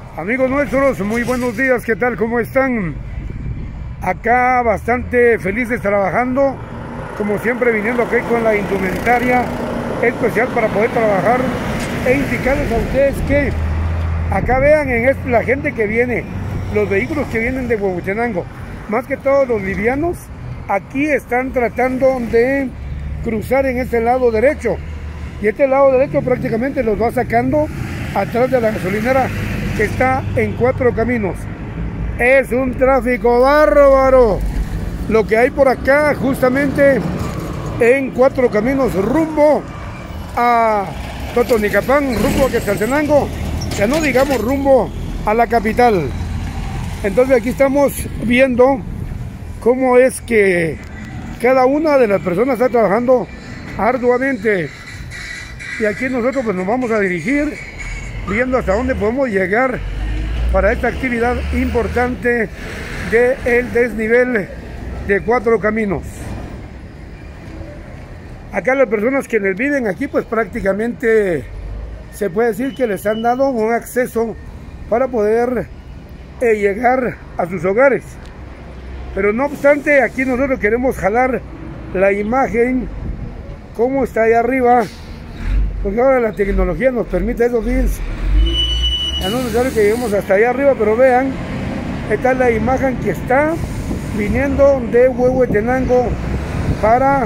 Amigos nuestros, muy buenos días, ¿qué tal? ¿Cómo están? Acá bastante felices trabajando, como siempre viniendo aquí con la indumentaria especial para poder trabajar e indicarles a ustedes que acá vean la gente que viene, los vehículos que vienen de Huehuetenango, más que todos los livianos, aquí están tratando de cruzar en este lado derecho, y este lado derecho prácticamente los va sacando atrás de la gasolinera que está en Cuatro Caminos. Es un tráfico bárbaro lo que hay por acá, justamente en Cuatro Caminos, rumbo a Totonicapán, rumbo a Quetzaltenango, ya no digamos rumbo a la capital. Entonces aquí estamos viendo cómo es que cada una de las personas está trabajando arduamente, y aquí nosotros pues nos vamos a dirigir viendo hasta dónde podemos llegar para esta actividad importante del desnivel de Cuatro Caminos. Acá las personas que les viven aquí pues prácticamente se puede decir que les han dado un acceso para poder llegar a sus hogares, pero no obstante aquí nosotros queremos jalar la imagen como está ahí arriba, porque ahora la tecnología nos permite eso. Fíjense, ya no es necesario que lleguemos hasta allá arriba, pero vean, esta es la imagen que está viniendo de Huehuetenango para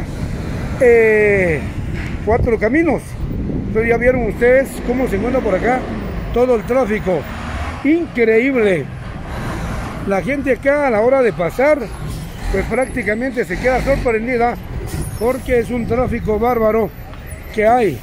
Cuatro Caminos. Entonces ya vieron ustedes cómo se encuentra por acá todo el tráfico, increíble. La gente acá a la hora de pasar pues prácticamente se queda sorprendida porque es un tráfico bárbaro que hay.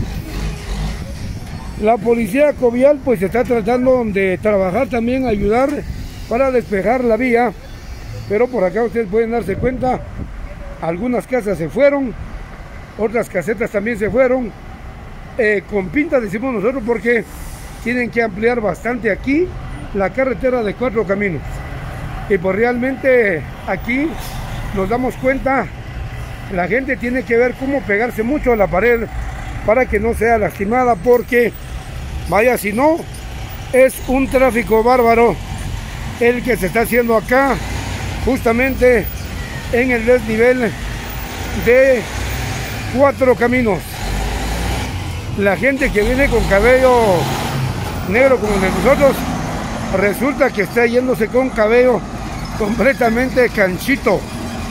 La policía covial pues está tratando de trabajar también, ayudar para despejar la vía, pero por acá ustedes pueden darse cuenta, algunas casas se fueron, otras casetas también se fueron, con pinta decimos nosotros, porque tienen que ampliar bastante aquí la carretera de Cuatro Caminos, y pues realmente aquí nos damos cuenta, la gente tiene que ver cómo pegarse mucho a la pared para que no sea lastimada, porque vaya si no, es un tráfico bárbaro el que se está haciendo acá, justamente en el desnivel de Cuatro Caminos. La gente que viene con cabello negro como el de nosotros, resulta que está yéndose con cabello completamente canchito.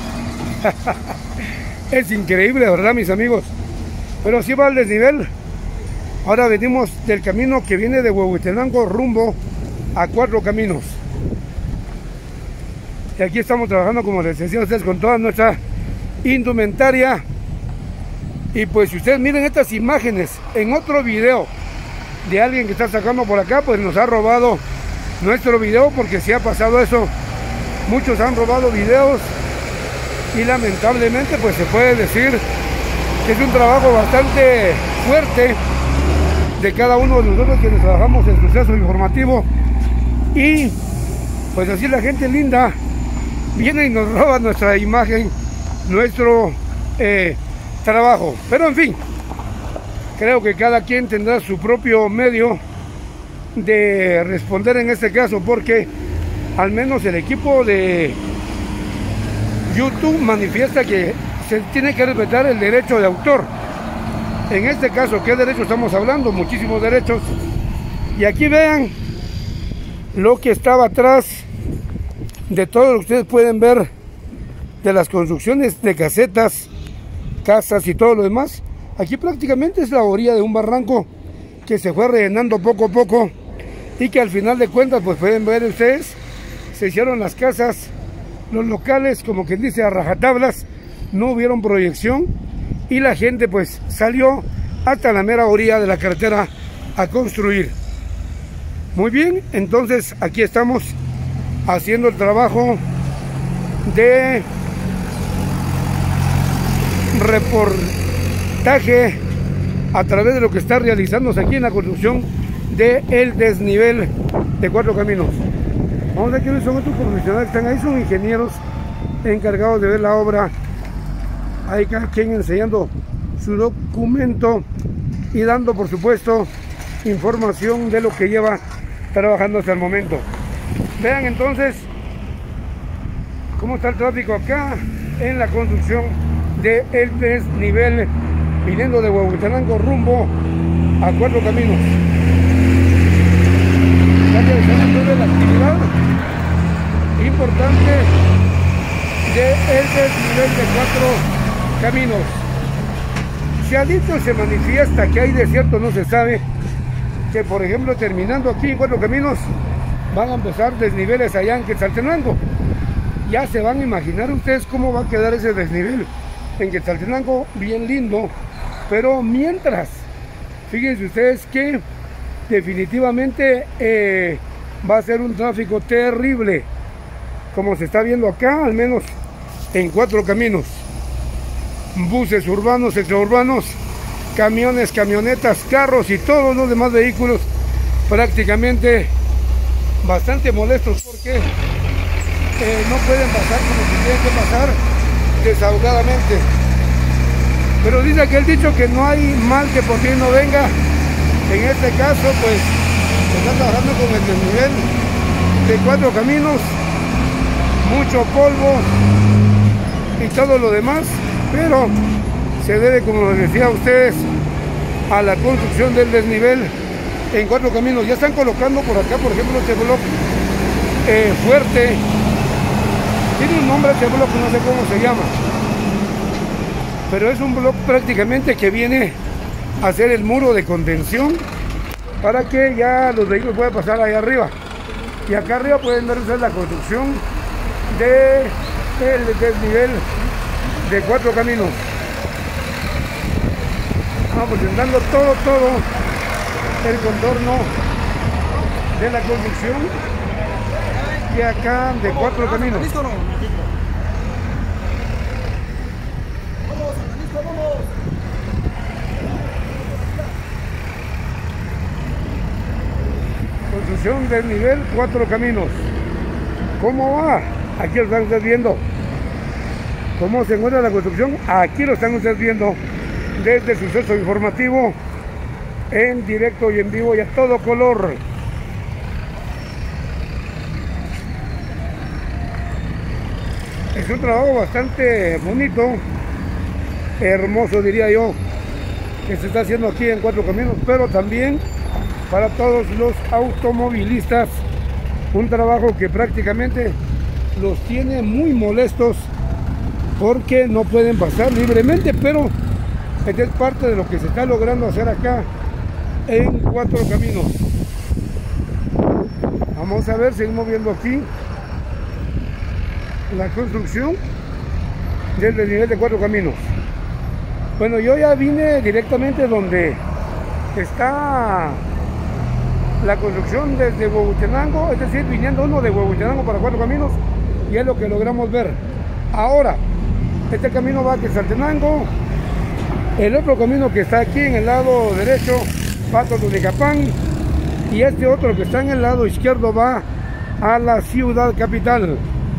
Es increíble, ¿verdad, mis amigos? Pero así va el desnivel. Ahora venimos del camino que viene de Huehuetenango rumbo a Cuatro Caminos. Y aquí estamos trabajando, como les decía a ustedes, con toda nuestra indumentaria. Y pues si ustedes miren estas imágenes en otro video de alguien que está sacando por acá, pues nos ha robado nuestro video, porque si ha pasado eso, muchos han robado videos, y lamentablemente pues se puede decir que es un trabajo bastante fuerte de cada uno de nosotros que nos trabajamos en Suceso Informativo, y pues así la gente linda viene y nos roba nuestra imagen, nuestro trabajo. Pero en fin, creo que cada quien tendrá su propio medio de responder en este caso, porque al menos el equipo de YouTube manifiesta que se tiene que respetar el derecho de autor. En este caso, ¿qué derecho estamos hablando? Muchísimos derechos. Y aquí vean lo que estaba atrás de todo lo que ustedes pueden ver de las construcciones de casetas, casas y todo lo demás. Aquí prácticamente es la orilla de un barranco que se fue rellenando poco a poco, y que al final de cuentas pues pueden ver ustedes, se hicieron las casas, los locales, como quien dice, a rajatablas, no hubieron proyección, y la gente pues salió hasta la mera orilla de la carretera a construir. Muy bien, entonces aquí estamos haciendo el trabajo de reportaje a través de lo que está realizándose aquí en la construcción del desnivel de Cuatro Caminos. Vamos a ver quiénes son otros profesionales que están ahí, son ingenieros encargados de ver la obra. Hay cada quien enseñando su documento y dando por supuesto información de lo que lleva trabajando hasta el momento. Vean entonces cómo está el tráfico acá en la construcción de el desnivel viniendo de Huehuetenango rumbo a Cuatro Caminos. Ya que estamos de la actividad importante de el desnivel de Cuatro Caminos. Si ha dicho, se manifiesta que hay desierto, no se sabe que, por ejemplo, terminando aquí en Cuatro Caminos, van a empezar desniveles allá en Quetzaltenango. Ya se van a imaginar ustedes cómo va a quedar ese desnivel en Quetzaltenango, bien lindo. Pero mientras, fíjense ustedes que definitivamente va a ser un tráfico terrible, como se está viendo acá, al menos en Cuatro Caminos. Buses urbanos, extraurbanos, camiones, camionetas, carros y todos los demás vehículos prácticamente bastante molestos porque no pueden pasar como se tienen que pasar desahogadamente. Pero dice aquel dicho que no hay mal que por bien no venga. En este caso pues se está trabajando con el desnivel de Cuatro Caminos, mucho polvo y todo lo demás, pero se debe, como les decía a ustedes, a la construcción del desnivel en Cuatro Caminos. Ya están colocando por acá, por ejemplo, este bloque fuerte. Tiene un nombre este bloque, no sé cómo se llama, pero es un bloque prácticamente que viene a hacer el muro de contención para que ya los vehículos puedan pasar allá arriba. Y acá arriba pueden ver ustedes la construcción del desnivel de Cuatro Caminos. Vamos presentando todo el contorno de la construcción de acá de Cuatro Caminos. ¿Listo o no? Construcción del nivel Cuatro Caminos. ¿Cómo va? Aquí lo están ustedes viendo. ¿Cómo se encuentra la construcción? Aquí lo están ustedes viendo desde Suceso Informativo, en directo y en vivo y a todo color. Es un trabajo bastante bonito, hermoso diría yo, que se está haciendo aquí en Cuatro Caminos, pero también para todos los automovilistas, un trabajo que prácticamente los tiene muy molestos porque no pueden pasar libremente, pero esta es parte de lo que se está logrando hacer acá en Cuatro Caminos. Vamos a ver, seguimos viendo aquí la construcción del desnivel de Cuatro Caminos. Bueno, yo ya vine directamente donde está la construcción desde Huehuetenango, es decir, viniendo uno de Huehuetenango para Cuatro Caminos, y es lo que logramos ver. Ahora, este camino va a Quetzaltenango, el otro camino que está aquí en el lado derecho va a Totonicapán, y este otro que está en el lado izquierdo va a la ciudad capital.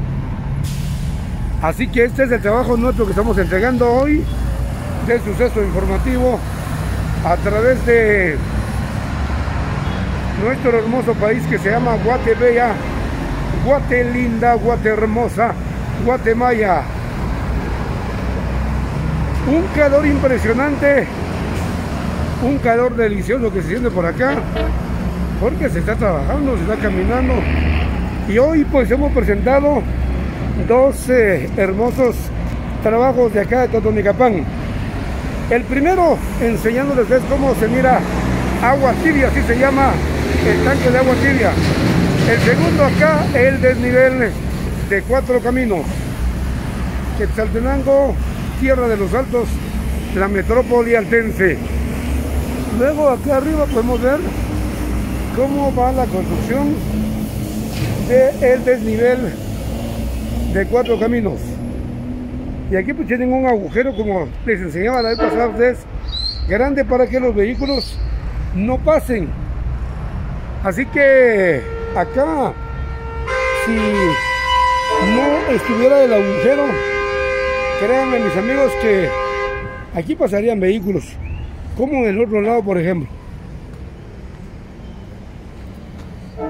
Así que este es el trabajo nuestro que estamos entregando hoy del Suceso Informativo a través de nuestro hermoso país que se llama Guatebella, Guatelinda, Guatehermosa, Guatemala. Un calor impresionante, un calor delicioso que se siente por acá, porque se está trabajando, se está caminando. Y hoy pues hemos presentado dos hermosos trabajos de acá de Totonicapán. El primero enseñándoles cómo se mira agua tibia, así se llama el tanque de agua tibia. El segundo acá, el desnivel de Cuatro Caminos. Quetzaltenango, Tierra de los Altos, la metrópoli altense. Luego acá arriba podemos ver cómo va la construcción del desnivel de Cuatro Caminos. Y aquí pues tienen un agujero, como les enseñaba la vez pasada a ustedes, grande para que los vehículos no pasen. Así que acá, si no estuviera el agujero, créanme mis amigos que aquí pasarían vehículos, como en el otro lado por ejemplo.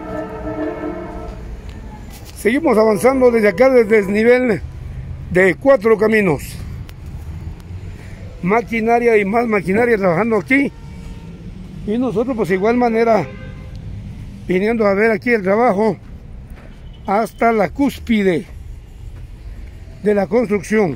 Seguimos avanzando desde acá, desde el desnivel de Cuatro Caminos. Maquinaria y más maquinaria trabajando aquí. Y nosotros pues de igual manera viniendo a ver aquí el trabajo hasta la cúspide de la construcción.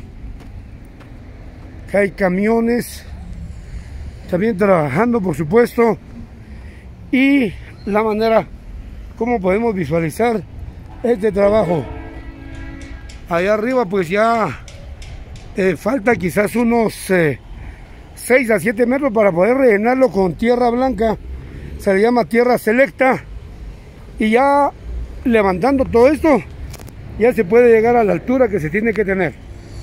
Hay camiones también trabajando, por supuesto, y la manera como podemos visualizar este trabajo. Allá arriba pues ya falta quizás unos 6 a 7 metros para poder rellenarlo con tierra blanca. Se le llama tierra selecta, y ya levantando todo esto ya se puede llegar a la altura que se tiene que tener.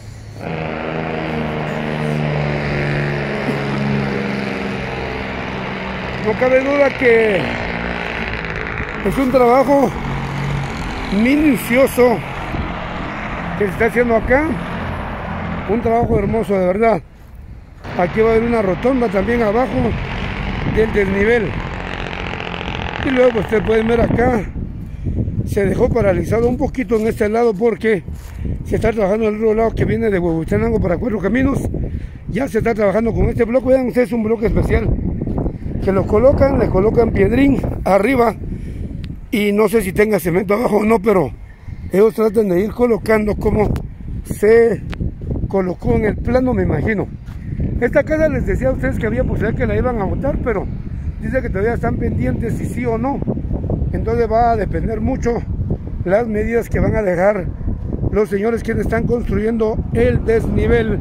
No cabe duda que es un trabajo minucioso que se está haciendo acá, un trabajo hermoso de verdad. Aquí va a haber una rotonda también abajo del desnivel, y luego ustedes pueden ver acá se dejó paralizado un poquito en este lado porque se está trabajando en el otro lado que viene de Huehuetenango para Cuatro Caminos. Ya se está trabajando con este bloque. Vean ustedes, un bloque especial que lo colocan, le colocan piedrín arriba, y no sé si tenga cemento abajo o no, pero ellos tratan de ir colocando como se colocó en el plano, me imagino. Esta casa les decía a ustedes que había posibilidad que la iban a botar, pero dice que todavía están pendientes si sí o no. Entonces va a depender mucho las medidas que van a dejar los señores quienes están construyendo el desnivel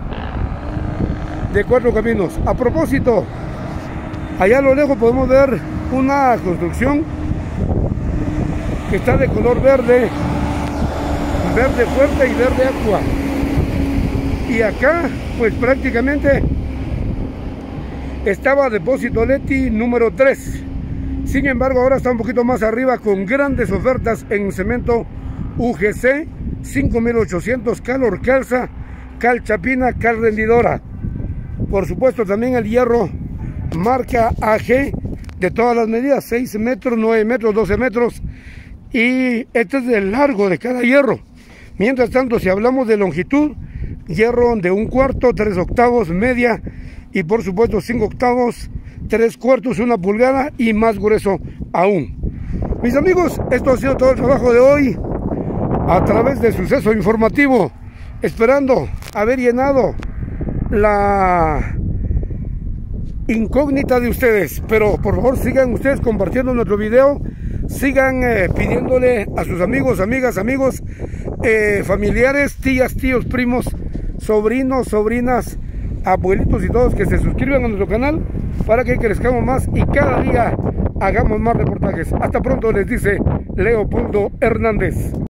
de Cuatro Caminos. A propósito, allá a lo lejos podemos ver una construcción que está de color verde, verde fuerte y verde agua. Y acá pues prácticamente estaba Depósito Leti número 3. Sin embargo, ahora está un poquito más arriba con grandes ofertas en cemento UGC 5800, cal Orcalza, cal Chapina, cal Rendidora. Por supuesto también el hierro marca AG de todas las medidas, 6 metros, 9 metros, 12 metros, y este es el largo de cada hierro. Mientras tanto, si hablamos de longitud, hierro de 1/4, 3 octavos, media, y por supuesto 5 octavos, 3/4, 1 pulgada y más grueso aún. Mis amigos, esto ha sido todo el trabajo de hoy a través de Suceso Informativo, esperando haber llenado la incógnita de ustedes. Pero por favor sigan ustedes compartiendo nuestro video, sigan pidiéndole a sus amigos, amigas, amigos, familiares, tías, tíos, primos, sobrinos, sobrinas, abuelitos y todos que se suscriban a nuestro canal para que crezcamos más y cada día hagamos más reportajes. Hasta pronto, les dice Leopoldo Hernández.